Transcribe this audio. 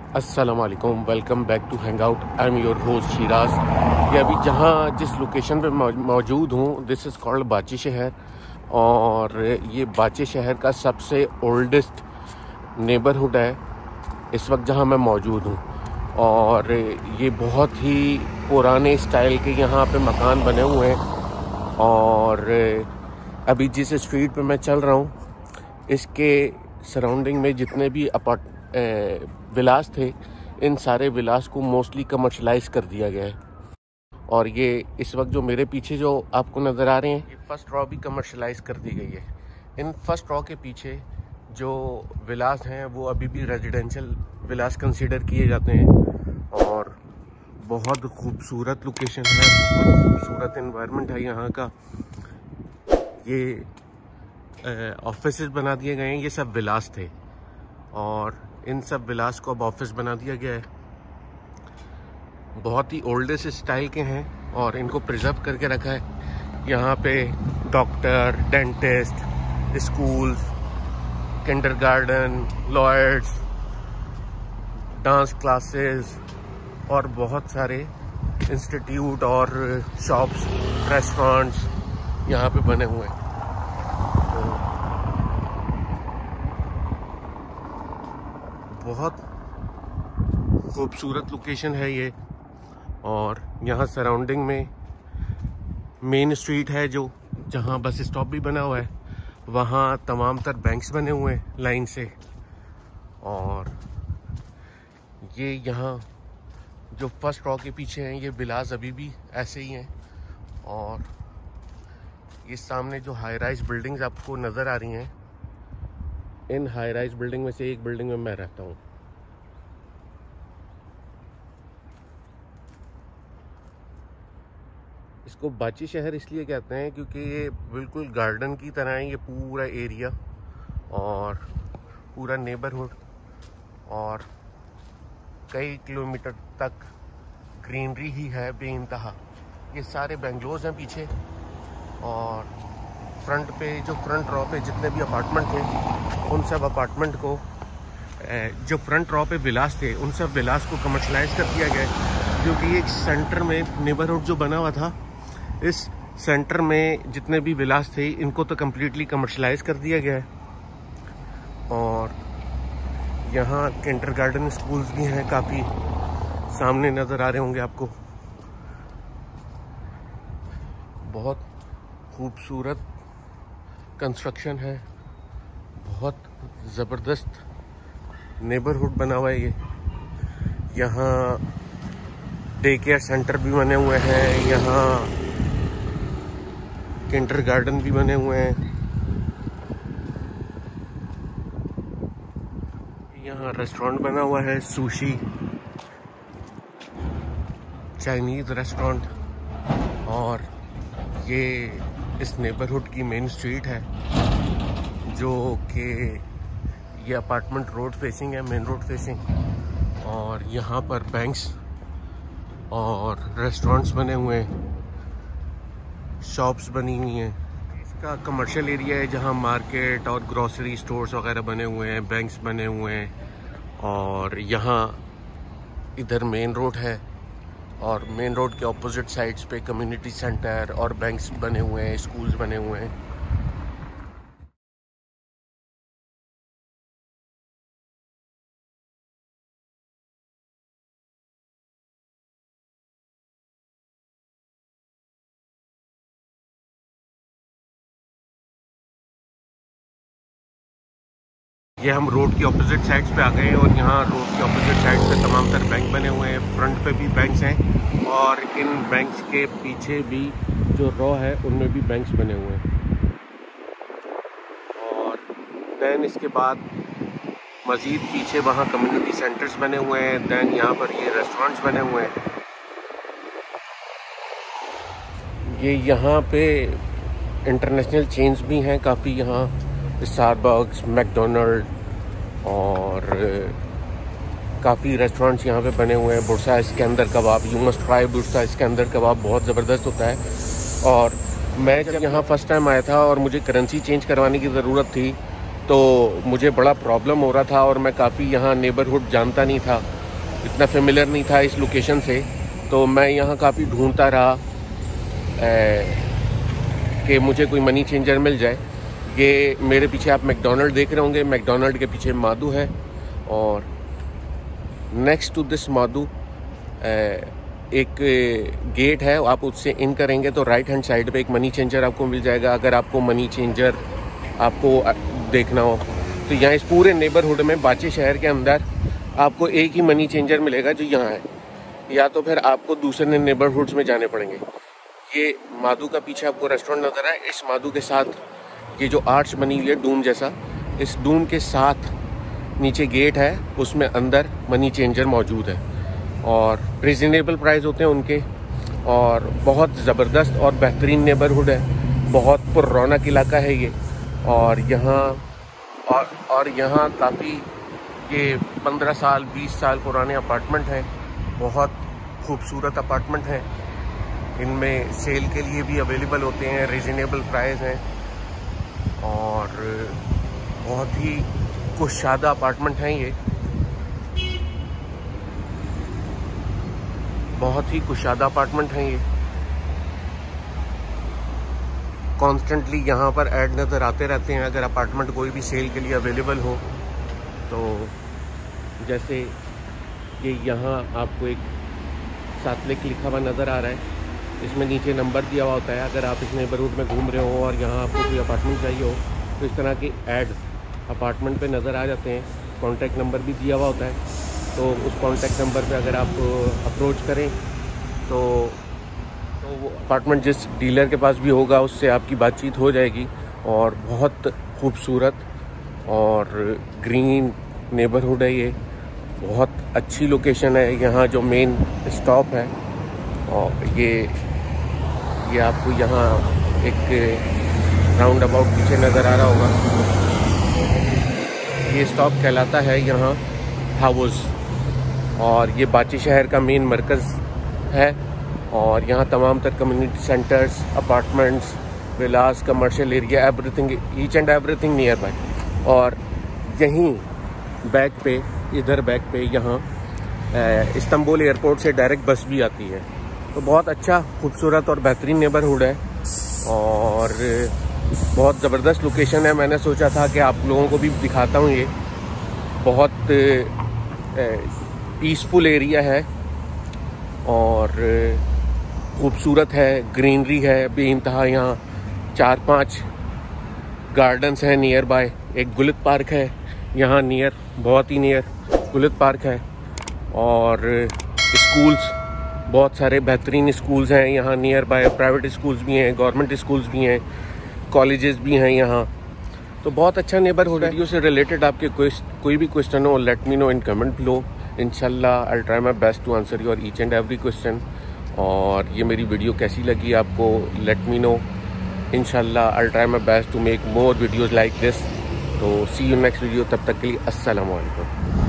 अस्सलाम वालेकुम, welcome back to hang out. I am your host Shiraz. ये अभी जिस लोकेशन पे मौजूद हूँ, दिस इज़ कॉल्ड बाची शहर, और ये बाची शहर का सबसे ओल्डेस्ट नेबरहुड है इस वक्त जहाँ मैं मौजूद हूँ। और ये बहुत ही पुराने स्टाइल के यहाँ पे मकान बने हुए हैं। और अभी जिस स्ट्रीट पे मैं चल रहा हूँ, इसके सराउंडिंग में जितने भी विलास थे, इन सारे विलास को मोस्टली कमर्शलाइज कर दिया गया है। और ये इस वक्त जो मेरे पीछे जो आपको नज़र आ रहे हैं, ये फर्स्ट रॉ भी कमर्शलाइज कर दी गई है। इन फर्स्ट रॉ के पीछे जो विलास हैं वो अभी भी रेजिडेंशियल विलास कंसीडर किए जाते हैं। और बहुत खूबसूरत लोकेशन है, बहुत खूबसूरत एनवायरनमेंट है यहाँ का। ये ऑफिस बना दिए गए हैं, ये सब विलास थे और इन सब विलास को अब ऑफिस बना दिया गया है। बहुत ही ओल्डेस्ट स्टाइल के हैं और इनको प्रिजर्व करके रखा है। यहाँ पे doctor, dentist, schools, kindergarten, lawyers, dance classes और बहुत सारे इंस्टीट्यूट और शॉप्स, रेस्टोरेंट्स यहाँ पे बने हुए हैं। बहुत खूबसूरत लोकेशन है ये। और यहाँ सराउंडिंग में मेन स्ट्रीट है जो जहाँ बस स्टॉप भी बना हुआ है, वहाँ तमाम तर बैंक्स बने हुए हैं लाइन से। और ये यहाँ जो फर्स्ट रॉ के पीछे हैं, ये विलास अभी भी ऐसे ही हैं। और ये सामने जो हाई राइज बिल्डिंग्स आपको नज़र आ रही हैं, इन हाई राइज बिल्डिंग में से एक बिल्डिंग में मैं रहता हूँ। इसको बाची शहर इसलिए कहते हैं क्योंकि ये बिल्कुल गार्डन की तरह है, ये पूरा एरिया और पूरा नेबरहुड, और कई किलोमीटर तक ग्रीनरी ही है बेइंतहा। ये सारे बेंगलोर्स हैं पीछे, और फ्रंट पे जो फ्रंट रॉ पे जितने भी अपार्टमेंट थे, उन सब अपार्टमेंट को, जो फ्रंट रॉ पे विलास थे, उन सब विलास को कमर्शलाइज कर दिया गया है। क्योंकि एक सेंटर में नेबरहुड जो बना हुआ था, इस सेंटर में जितने भी विलास थे, इनको तो कम्प्लीटली कमर्शलाइज कर दिया गया है। और यहाँ किंडरगार्टन स्कूल्स भी हैं, काफ़ी सामने नज़र आ रहे होंगे आपको। बहुत खूबसूरत कंस्ट्रक्शन है, बहुत ज़बरदस्त नेबरहुड बना हुआ है ये। यहाँ डे केयर सेंटर भी बने हुए हैं, यहाँ किंडरगार्टन भी बने हुए हैं, यहाँ रेस्टोरेंट बना हुआ है, सुशी चाइनीज़ रेस्टोरेंट। और ये इस नेबरहुड की मेन स्ट्रीट है, जो कि ये अपार्टमेंट रोड फेसिंग है, मेन रोड फेसिंग। और यहाँ पर बैंक्स और रेस्टोरेंट्स बने हुए हैं, शॉप्स बनी हुई हैं। इसका कमर्शियल एरिया है जहाँ मार्केट और ग्रोसरी स्टोर्स वगैरह बने हुए हैं, बैंक्स बने हुए हैं। और यहाँ इधर मेन रोड है, और मेन रोड के ऑपोजिट साइड्स पे कम्युनिटी सेंटर और बैंक्स बने हुए हैं, स्कूल्स बने हुए हैं। ये हम रोड की ऑपोजिट साइड्स पे आ गए हैं, और यहाँ रोड की ऑपोजिट साइड पे तमाम तर बैंक बने हुए हैं। फ्रंट पे भी बैंक्स हैं, और इन बैंक्स के पीछे भी जो रॉ है उनमें भी बैंक्स बने हुए हैं। और दैन इसके बाद मज़ीद पीछे वहाँ कम्युनिटी सेंटर्स बने हुए हैं। दैन यहाँ पर ये रेस्टोरेंट्स बने हुए हैं। ये यहाँ पे इंटरनेशनल चेन्स भी हैं काफ़ी, यहाँ स्टारबक्स, मैकडोनल्ड और काफ़ी रेस्टोरेंट्स यहाँ पे बने हुए हैं। Bursa Iskender kebab, you must try Bursa Iskender kebab, बहुत ज़बरदस्त होता है। और मैं जब यहाँ फ़र्स्ट टाइम आया था और मुझे करेंसी चेंज करवाने की ज़रूरत थी, तो मुझे बड़ा प्रॉब्लम हो रहा था और मैं काफ़ी यहाँ नेबरहुड जानता नहीं था। इतना फेमिलियर नहीं था इस लोकेशन से, तो मैं यहाँ काफ़ी ढूंढता रहा कि मुझे कोई मनी चेंजर मिल जाए। ये मेरे पीछे आप मैकडोनल्ड देख रहे होंगे, मैकडोनल्ड के पीछे माधु है, और नेक्स्ट टू दिस माधु एक गेट है, आप उससे इन करेंगे तो राइट हैंड साइड पे एक मनी चेंजर आपको मिल जाएगा। अगर आपको मनी चेंजर आपको देखना हो तो यहाँ इस पूरे नेबरहुड में बाचे शहर के अंदर आपको एक ही मनी चेंजर मिलेगा जो यहाँ है, या तो फिर आपको दूसरे नेबरहुड्स में जाने पड़ेंगे। ये माधु का पीछे आपको रेस्टोरेंट नज़र है, इस माधु के साथ ये जो आर्च बनी हुई है डूम जैसा, इस डूम के साथ नीचे गेट है, उसमें अंदर मनी चेंजर मौजूद है और रिजनेबल प्राइस होते हैं उनके, और बहुत ज़बरदस्त और बेहतरीन नेबरहुड है। बहुत पुररौनक इलाका है ये, और यहाँ काफ़ी ये 15 साल 20 साल पुराने अपार्टमेंट हैं, बहुत खूबसूरत अपार्टमेंट हैं। इनमें सेल के लिए भी अवेलेबल होते हैं, रिजनेबल प्राइस हैं, और बहुत ही कुशादा अपार्टमेंट हैं ये, बहुत ही कुशादा अपार्टमेंट हैं ये। कॉन्स्टेंटली यहाँ पर ऐड नज़र आते रहते हैं अगर अपार्टमेंट कोई भी सेल के लिए अवेलेबल हो तो। जैसे ये यहाँ आपको एक सातलेक लिखा हुआ नज़र आ रहा है, इसमें नीचे नंबर दिया हुआ होता है। अगर आप इस नेबरहुड में घूम रहे हो और यहाँ आपको कोई अपार्टमेंट चाहिए हो तो इस तरह के ऐड अपार्टमेंट पे नज़र आ जाते हैं। कॉन्टैक्ट नंबर भी दिया हुआ होता है, तो उस कॉन्टैक्ट नंबर पे अगर आप अप्रोच करें तो वो अपार्टमेंट जिस डीलर के पास भी होगा उससे आपकी बातचीत हो जाएगी। और बहुत खूबसूरत और ग्रीन नेबरहुड है ये, बहुत अच्छी लोकेशन है। यहाँ जो मेन स्टॉप है, और ये आपको यहाँ एक राउंड अबाउट पीछे नज़र आ रहा होगा, ये स्टॉप कहलाता है यहाँ हाउस, और ये बाची शहर का मेन मरकज़ है। और यहाँ तमाम तर community centres, apartments, villas, commercial area, everything, each and everything nearby. और यहीं बैक पे, इधर बैक पे यहाँ इस्तांबुल एयरपोर्ट से डायरेक्ट बस भी आती है। तो बहुत अच्छा, खूबसूरत और बेहतरीन नेबरहुड है और बहुत ज़बरदस्त लोकेशन है। मैंने सोचा था कि आप लोगों को भी दिखाता हूँ। ये बहुत पीसफुल एरिया है और खूबसूरत है, ग्रीनरी है बेइंतहा। यहाँ 4-5 गार्डन्स हैं नियर बाय, एक गुलित पार्क है यहाँ नियर, बहुत ही नियर गुलित पार्क है। और स्कूल्स, बहुत सारे बेहतरीन स्कूल्स हैं यहाँ नियर बाय, प्राइवेट स्कूल्स भी हैं, गवर्नमेंट स्कूल्स भी हैं, कॉलेजेस भी हैं यहाँ। तो बहुत अच्छा नेबरहुड है। वीडियो से रिलेटेड आपके कोई भी क्वेश्चन हो, let me know in comment below. इंशाल्लाह I try my best to answer your each and every question. और ये मेरी वीडियो कैसी लगी आपको, लेट मी नो। इंशाल्लाह I try my best to make more videos like this. तो see you next video, तब तक के लिए अस्सलाम वालेकुम।